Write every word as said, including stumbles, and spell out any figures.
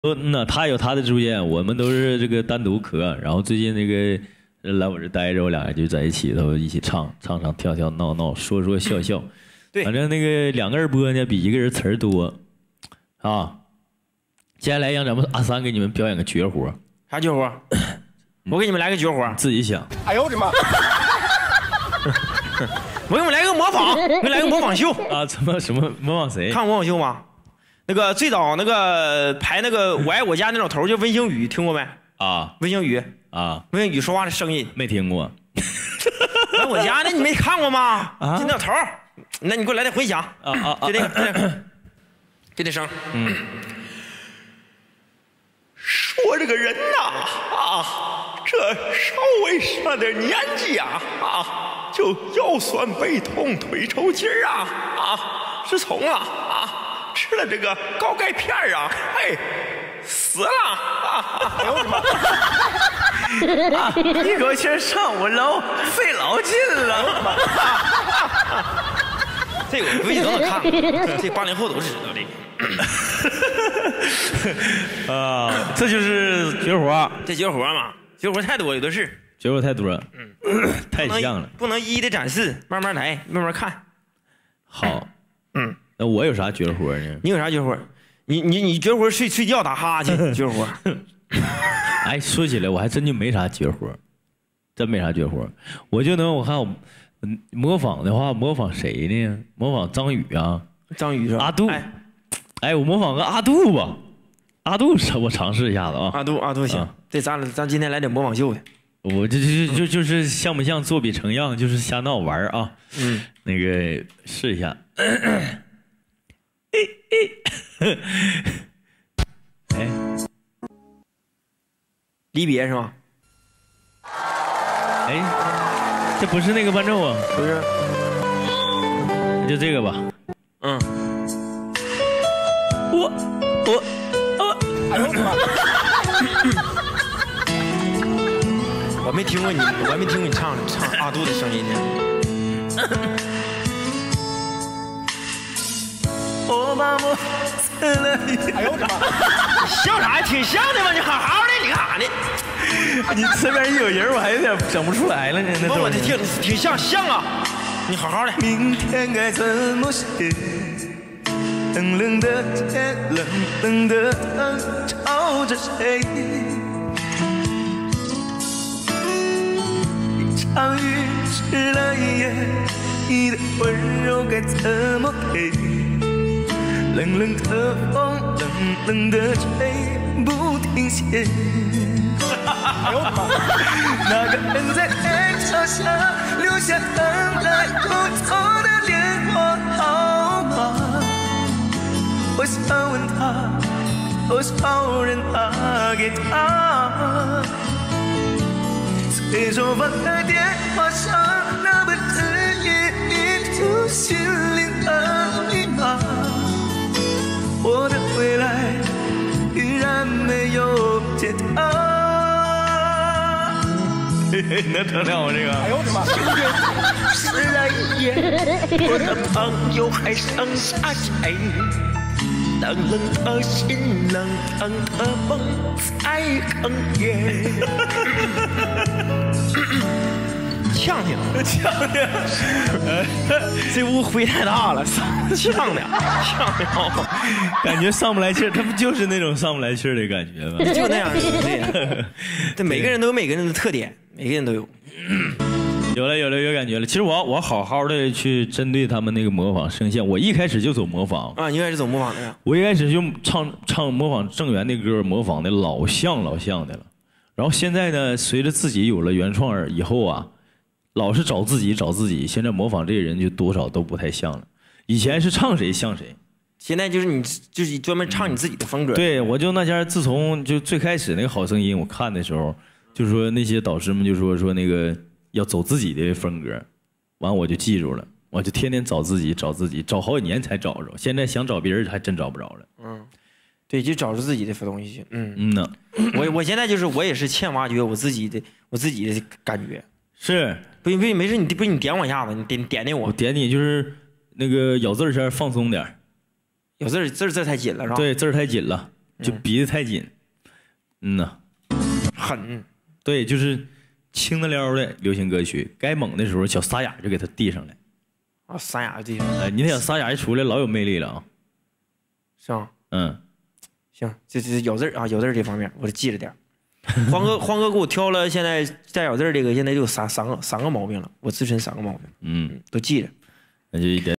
嗯呐，他有他的直播间，我们都是这个单独磕。然后最近那个来我这待着，我俩就在一起，都一起唱唱唱跳跳闹闹，说说笑笑。 对， 反正那个两个人播呢，比一个人词儿多啊。接下来让咱们阿三给你们表演个绝活。 啥绝活？我给你们来个绝活， 自己想。 哎呦我的妈！ 我给你们来个模仿，我给你们来个模仿秀啊！怎么什么模仿谁？ 看过模仿秀吗？那个最早那个排那个我爱我家那种头，就温星宇，听过没？ 啊， 温星宇啊， 温星宇说话的声音没听过。 来我家那你没看过吗？ 啊， 就那头，那你给我来点混响啊啊啊！ 就那个，就那个，就那声，嗯。 说这个人呐，啊，这稍微上点年纪啊，啊，就腰酸背痛、腿抽筋儿啊，啊，是从啊啊吃了这个高钙片啊，哎，死了啊！哎呦我的妈！啊，一口气上五楼，费老劲了。 这个我估计都能看，这八零后都知道这个。 啊，这就是绝活， 这绝活嘛，绝活太多，有的是， 绝活太多了，嗯，太像了， 不能一一的展示，慢慢来，慢慢看。 好， 嗯， 那我有啥绝活呢？ 你有啥绝活？你你你绝活睡睡觉打哈欠，绝活。 哎，说起来我还真就没啥绝活，真没啥绝活，我就能我看我模仿的话，模仿谁呢？模仿张宇啊， 张宇是吧？ 阿杜。哎哎，我模仿个阿杜吧，阿杜我尝试一下子啊。 阿杜，阿杜行。对，咱咱今天来点模仿秀的。 我这就就就是像不像作比成样，就是瞎闹玩啊。 嗯， 那个试一下。哎， 离别是吗？ 哎，这不是那个伴奏啊， 不是， 就这个吧。 嗯。 我我我， 哎呦我的妈！ 我没听过你，我还没听过你唱唱阿杜的声音呢。 我把我死了。 哎呦我的妈！ 笑啥呀？挺像的嘛，你好好的，你干啥呢？ 你身边有人，我还有点整不出来了呢。那我的挺挺像像啊，你好好的。 明天该怎么写？冷冷的天，冷冷的灯，照着谁？一场雨湿了夜，你的温柔该怎么给？冷冷的风，冷冷的吹，不停歇。 哎呦我的妈！ 那个人在天桥下留下等待不走的电话号码。我想问他，多少人打给他？随手放在电话上那本指引迷途心灵的密码。我的未来依然没有解答。嘿嘿，能唱了我这个？ 哎呦我的妈！ 十来夜，我的朋友还剩下谁？冷冷的心，冷冷的梦在哽咽。 呛挺， 呛挺， 这屋灰太大了，呛的，呛的， 感觉上不来气儿，他不就是那种上不来气儿的感觉吗？ 就那样，对，这每个人都有每个人的特点，每个人都有。 有了有了有感觉了。其实我要我要好好的去针对他们那个模仿声线，我一开始就走模仿啊，你一开始走模仿的呀？ 我一开始就唱唱模仿郑源的歌，模仿的老像老像的了。然后现在呢，随着自己有了原创以后啊，老是找自己找自己，现在模仿这个人就多少都不太像了。以前是唱谁像谁， 现在就是你就是专门唱你自己的风格。 对，我就那家自从就最开始那个好声音我看的时候，就说那些导师们就说说那个要走自己的风格，完我就记住了，我就天天找自己找自己，找好几年才找着。现在想找别人还真找不着了。 嗯，对，就找出自己的东西去。嗯嗯呐， 我我现在就是我也是欠挖掘我自己的我自己的感觉。 是， 不不没事，你不你点我一下子，你点点点我。 我点你就是那个咬字儿先放松点， 咬字儿字儿字儿太紧了是吧？ 对，字儿太紧了。 就逼得太紧。嗯呐， 狠。 对，就是轻的撩的流行歌曲，该猛的时候小沙哑就给他递上来。 啊，沙哑地哎，你那小沙哑一出来老有魅力了啊！ 是吧？ 嗯， 行，这这咬字啊，咬字这方面我得记着点。黄哥，黄哥给我挑了，现在带咬字这个，现在就有三三个三个毛病了，我自身三个毛病， 嗯， 都记着。 那就一点。